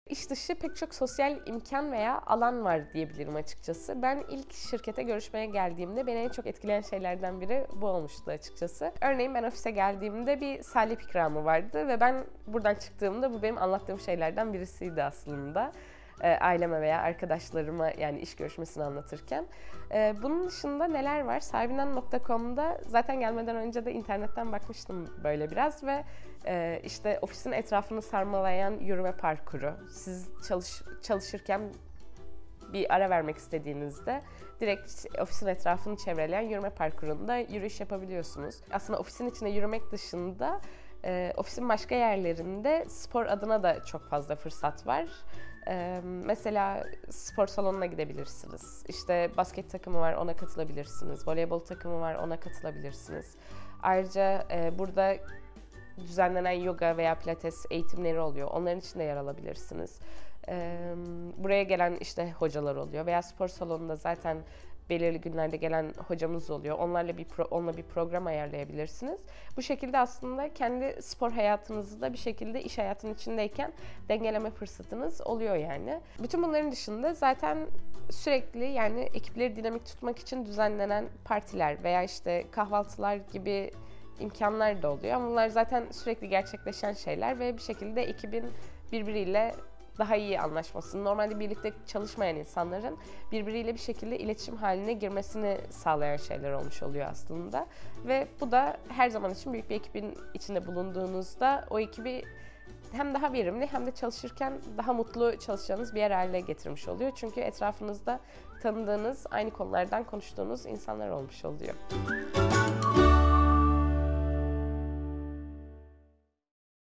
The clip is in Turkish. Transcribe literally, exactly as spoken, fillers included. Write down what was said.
İş dışı pek çok sosyal imkan veya alan var diyebilirim açıkçası. Ben ilk şirkete görüşmeye geldiğimde beni en çok etkileyen şeylerden biri bu olmuştu açıkçası. Örneğin ben ofise geldiğimde bir salep ikramı vardı ve ben buradan çıktığımda bu benim anlattığım şeylerden birisiydi aslında. Aileme veya arkadaşlarıma, yani iş görüşmesini anlatırken. Bunun dışında neler var? sahibinden nokta com'da zaten gelmeden önce de internetten bakmıştım böyle biraz ve işte ofisin etrafını sarmalayan yürüme parkuru. Siz çalış, çalışırken bir ara vermek istediğinizde direkt ofisin etrafını çevreleyen yürüme parkurunda yürüyüş yapabiliyorsunuz. Aslında ofisin içinde yürümek dışında e, ofisin başka yerlerinde spor adına da çok fazla fırsat var. Ee, mesela spor salonuna gidebilirsiniz. İşte basket takımı var, ona katılabilirsiniz. Voleybol takımı var, ona katılabilirsiniz. Ayrıca e, burada düzenlenen yoga veya pilates eğitimleri oluyor. Onların içinde yer alabilirsiniz. Ee, buraya gelen işte hocalar oluyor veya spor salonunda zaten belirli günlerde gelen hocamız oluyor. Onlarla bir pro, onunla bir program ayarlayabilirsiniz. Bu şekilde aslında kendi spor hayatınızı da bir şekilde iş hayatının içindeyken dengeleme fırsatınız oluyor yani. Bütün bunların dışında zaten sürekli, yani ekipleri dinamik tutmak için düzenlenen partiler veya işte kahvaltılar gibi imkanlar da oluyor. Ama bunlar zaten sürekli gerçekleşen şeyler ve bir şekilde ekibin birbiriyle daha iyi anlaşmasını, normalde birlikte çalışmayan insanların birbiriyle bir şekilde iletişim haline girmesini sağlayan şeyler olmuş oluyor aslında. Ve bu da her zaman için büyük bir ekibin içinde bulunduğunuzda o ekibi hem daha verimli hem de çalışırken daha mutlu çalışacağınız bir yer haline getirmiş oluyor. Çünkü etrafınızda tanıdığınız, aynı konulardan konuştuğunuz insanlar olmuş oluyor.